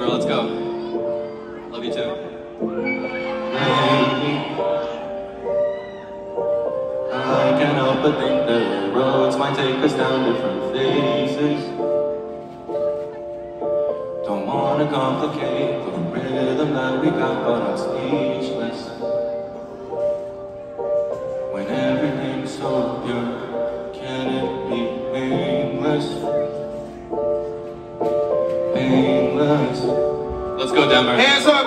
Bro, let's go. Love you too. I can't help but think the roads might take us down different phases. Don't wanna complicate the rhythm that we got, but I'm speechless. When everything's so pure, can it be painless? Painless. Let's go, Denver. Hands up!